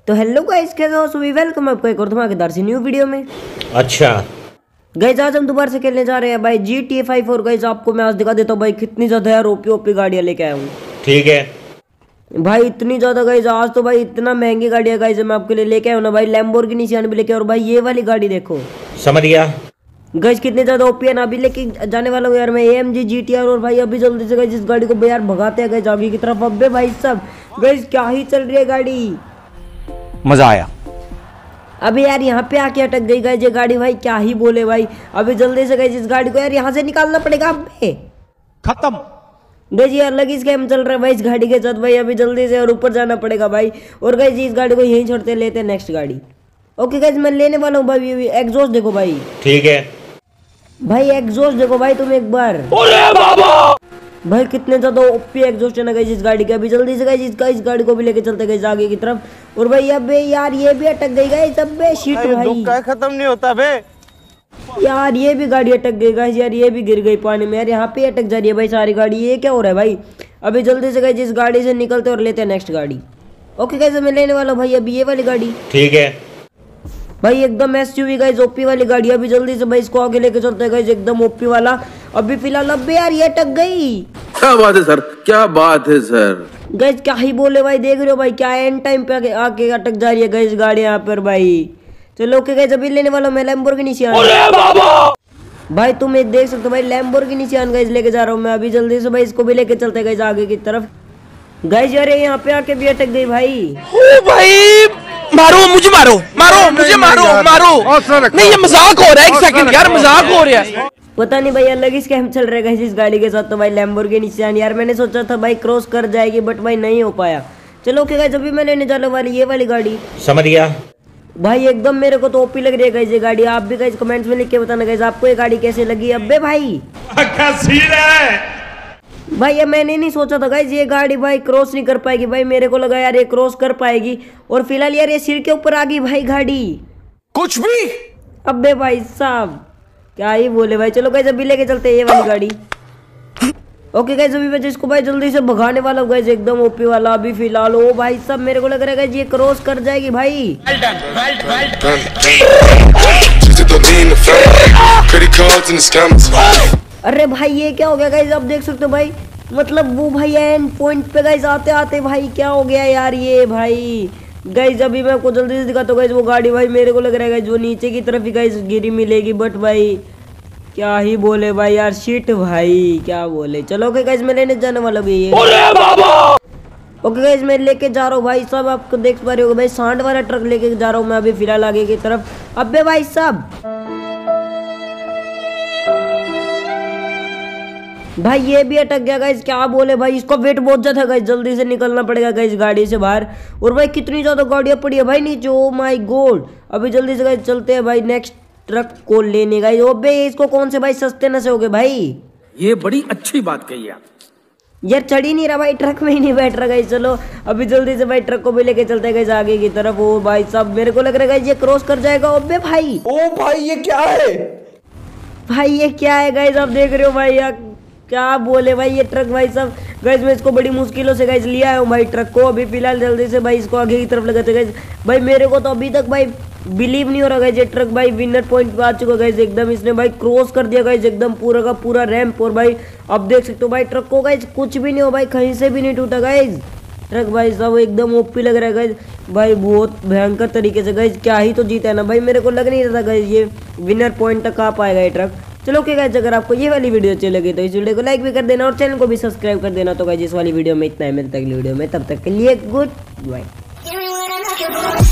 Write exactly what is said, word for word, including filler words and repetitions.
तो hello guys, कैसे हो सभी? वेलकम आपको एक और धमाकेदार सी न्यू वीडियो में। अच्छा गाइस, आज हम दोबारा से खेलने जा रहे हैं भाई जी टी ए फाइव। और गाइस आपको मैं आज दिखा देता हूँ भाई कितनी ज्यादा यार ओपी ओपी गाड़ियां लेके आया हूँ। ठीक है भाई, इतनी ज्यादा गाइस आज तो भाई इतना महंगी गाड़ियां गाइस मैं आपके लिए लेके आया हूँ ना भाई। लैम्बोर्गिनी सियान भी लेके। और भाई ये वाली गाड़ी देखो, समझ गया गाइस कितने ज्यादा ओपी है ना। अभी लेके जाने वाला हूँ यार मैं A M G G T R. और भाई अभी जल्दी से गाइस इस गाड़ी को यार भगाते हैं गाइस आगे की तरफ। अबे भाई सब गाइस क्या ही चल रही है गाड़ी, मजा आया। अभी यार यहाँ पे आके अटक गई गाइस ये गाड़ी। भाई क्या ही बोले भाई, अभी जल्दी से गाइस इस गाड़ी को यार यहाँ से निकालना पड़ेगा। अबे खत्म गाइस ये अलग ही स्कैम चल रहा है भाई इस गाड़ी के साथ। भाई अभी जल्दी से और ऊपर जाना पड़ेगा भाई। और गाइस इस गाड़ी को यहीं छोड़ते लेते हैं नेक्स्ट गाड़ी। ओके गाइस मैं लेने वाला हूँ भाई। एग्जॉस्ट देखो भाई, ठीक है भाई एग्जॉस्ट देखो भाई तुम एक बार। ओरे बाबा भाई कितने ज्यादा ओपी एग्जॉस्ट है ना गाइस इस गाड़ी के। अभी जल्दी से गाइस इसका इस गाड़ी को भी लेके चलते गाइस आगे की तरफ। और भाई अबे यार ये भी अटक गई गाइस। अबे शिट भाई, का खत्म नहीं होता बे यार ये भी गाड़ी अटक गई गाइस। यार ये भी गिर गई पानी में यार। यहाँ पे अटक जा रही है भाई सारी गाड़ी। ये क्या हो रहा है भाई? अभी जल्दी से गाइस इस गाड़ी से निकलते और लेते हैं नेक्स्ट गाड़ी। ओके गाइस मैं लेने वाला हूँ भाई अभी ये वाली गाड़ी। ठीक है भाई एकदम एसयूवी गाइस ओपी वाली गाड़ी। अभी जल्दी से भाई इसको आगे लेके चलते हैं गाइस एकदम ओपी वाला। अभी फिलहाल अबे यार ये अटक गई। क्या बात है सर, क्या बात है सर। गाइस क्या ही बोले भाई, देख रहे हो भाई क्या एंड टाइम पे आके, आके अटक जा रही है गाइस गाड़ी यहाँ पर भाई। चलो ओके गाइस अभी लेने वाला हूँ मैं लैम्बोर्गिनी सियान। भाई तुम ये देख सकते हो भाई लैम्बोर्गिनी सियान गाइस लेके जा रहा हूँ मैं। अभी जल्दी से भाई इसको भी लेके चलते गाइस आगे की तरफ। गाइस यार यहाँ पे आके भी अटक गई भाई। ओ भाई मारो मुझे, मारो मारो मुझे, मारो मारो। नहीं ये मजाक हो रहा है, एक सेकंड यार मजाक हो रहा है। पता नहीं भाई अलग ही स्कैम चल रहा है इस गाड़ी के साथ तो भाई लैम्बोर्गिनी सियान। यार मैंने सोचा था भाई क्रॉस कर जाएगी बट भाई नहीं हो पाया। चलो ओके गाइस अभी मैं लेने जाने वाली ये वाली गाड़ी। समझ गया भाई एकदम मेरे को तो ओपी लग रही है गाइस ये गाड़ी। आप भी गाइस कमेंट्स में लिख के बताना गाइस आपको ये गाड़ी कैसे लगी। अबे भाई भाई ये मैंने नहीं सोचा था गाइस ये गाड़ी भाई क्रॉस नहीं कर पाएगी। भाई मेरे को लगा यार ये क्रॉस कर पाएगी। और फिलहाल यार ये सिर के ऊपर आ गई भाई गाड़ी। कुछ भी अबे भाई साहब क्या ही बोले भाई। चलो गाइस अभी लेके चलते हैं ये वाली गाड़ी। ओके गाइस अभी मैं जिसको भाई जल्दी से भगाने वाला हूँ गाइस एकदम ओपी वाला। अभी फिलहाल ओ भाई सब मेरे को लग रहा है गाइस ये क्रॉस कर जाएगी भाई। अरे भाई ये क्या हो गया गाइस? अब देख सकते हो भाई मतलब वो भाई एंड पॉइंट पे गाइस आते आते भाई क्या हो गया यार ये भाई। गाइस अभी मैं आपको जल्दी से दिखाता हूँ गाइस वो गाड़ी। भाई मेरे को लग रहा है गाइस वो नीचे की तरफ ही गाइस गिरी मिलेगी बट भाई क्या ही बोले भाई यार शिट भाई क्या बोले। चलो ओके गाइस मैं लेने जाने वाला भी ये। ओके गाइस मैं लेके जा रहा हूँ भाई सब। आपको देख पा रहे हो भाई सांड वाला ट्रक लेके जा रहा हूँ मैं अभी फिलहाल आगे की तरफ। अबे भाई सब भाई ये भी अटक गया गाइस। क्या बोले भाई इसको वेट बहुत ज्यादा गाइस। जल्दी से निकलना पड़ेगा गाइस गाड़ी से बाहर। और भाई कितनी ज्यादा गाड़ियां पड़ी है भाई नीचे। ओ माय गॉड अभी जल्दी से गाइस चलते हैं भाई नेक्स्ट ट्रक को लेने गाइस। ओबे इसको कौन से भाई सस्ते नशे हो गए भाई। ये बड़ी अच्छी बात कही आप। यार चढ़ ही नहीं रहा भाई, ट्रक में ही नहीं बैठ रहा गाइस। चलो अभी जल्दी से भाई ट्रक को भी लेके चलते हैं गाइस आगे की तरफ। ओ भाई साहब मेरे को लग रहा है गाइस ये क्रॉस कर जाएगा। ओबे भाई ओ भाई ये क्या है? भाई ये क्या है गाइस? आप देख रहे हो भाई यार क्या बोले भाई ये ट्रक भाई सब। गाइस मैं इसको बड़ी मुश्किलों से गाइस लिया आया हूँ भाई ट्रक को। अभी फिलहाल जल्दी से भाई इसको आगे की तरफ लगाते गाइस। भाई मेरे को तो अभी तक भाई बिलीव नहीं हो रहा गाइस ये ट्रक भाई विनर पॉइंट पे आ चुका गाइस एकदम। इसने भाई क्रॉस कर दिया गाइस एकदम पूरा का पूरा रैंप। और भाई अब देख सकते हो भाई ट्रक को गाइस कुछ भी नहीं हो भाई, कहीं से भी नहीं टूटा गाइस ट्रक। भाई सब एकदम ओपी लग रहा है गाइस भाई बहुत भयंकर तरीके से गाइस। क्या ही तो जीता है ना भाई। मेरे को लग नहीं रहा था गाइस ये विनर पॉइंट तक आ पाएगा ये ट्रक। चलो ओके गाइस अगर आपको ये वाली वीडियो अच्छी लगी तो इस वीडियो को लाइक भी कर देना और चैनल को भी सब्सक्राइब कर देना। तो गाइस इस वाली वीडियो में इतना है, मिलता है अगली वीडियो में, तब तक के लिए गुड बाय।